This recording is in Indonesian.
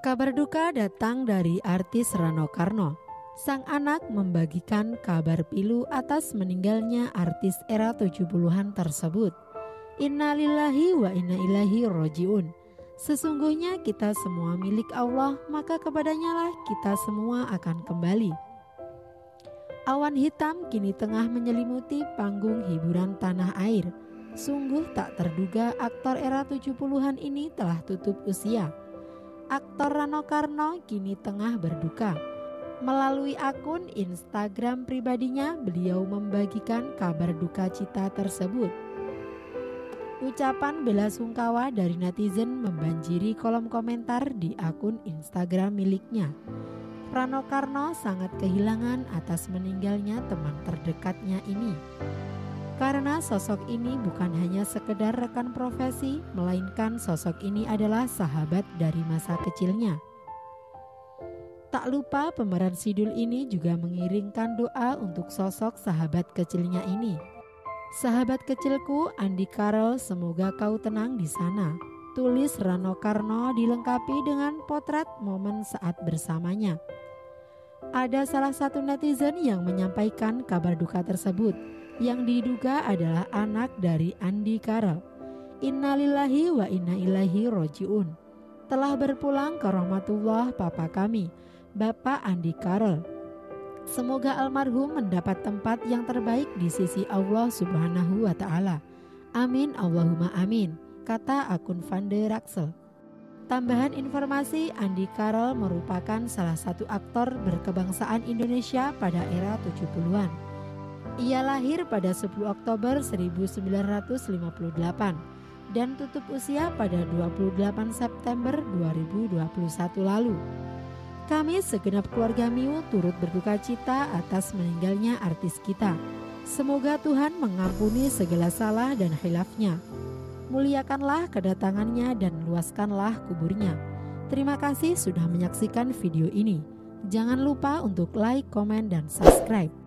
Kabar duka datang dari artis Rano Karno. Sang anak membagikan kabar pilu atas meninggalnya artis era 70-an tersebut. Innalillahi wa inna ilaihi rojiun. Sesungguhnya kita semua milik Allah, maka kepadanya lah kita semua akan kembali. Awan hitam kini tengah menyelimuti panggung hiburan tanah air. Sungguh tak terduga aktor era 70-an ini telah tutup usia. Aktor Rano Karno kini tengah berduka. Melalui akun Instagram pribadinya, beliau membagikan kabar duka cita tersebut. Ucapan bela sungkawa dari netizen membanjiri kolom komentar di akun Instagram miliknya. Rano Karno sangat kehilangan atas meninggalnya teman terdekatnya ini. Karena sosok ini bukan hanya sekedar rekan profesi, melainkan sosok ini adalah sahabat dari masa kecilnya. Tak lupa pemeran Sidul ini juga mengiringkan doa untuk sosok sahabat kecilnya ini. Sahabat kecilku Andi Carel, semoga kau tenang di sana. Tulis Rano Karno dilengkapi dengan potret momen saat bersamanya. Ada salah satu netizen yang menyampaikan kabar duka tersebut, yang diduga adalah anak dari Andi Carel. Innalillahi wa inna ilaihi rojiun. Telah berpulang ke rahmatullah papa kami, Bapak Andi Carel. Semoga almarhum mendapat tempat yang terbaik di sisi Allah Subhanahu wa Ta'ala. Amin Allahumma amin, kata akun Vande Raksel. Tambahan informasi, Andi Carel merupakan salah satu aktor berkebangsaan Indonesia pada era 70-an. Ia lahir pada 10 Oktober 1958 dan tutup usia pada 28 September 2021 lalu. Kami segenap keluarga Miu turut berduka cita atas meninggalnya artis kita. Semoga Tuhan mengampuni segala salah dan khilafnya. Muliakanlah kedatangannya dan luaskanlah kuburnya. Terima kasih sudah menyaksikan video ini. Jangan lupa untuk like, komen, dan subscribe.